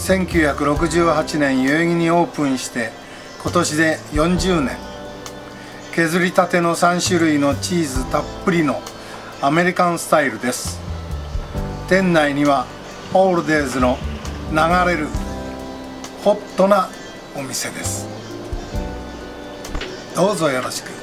1968年代々木にオープンして今年で40年。削りたての3種類のチーズたっぷりのアメリカンスタイルです。店内にはオールデイズの流れるホットなお店です。どうぞよろしく。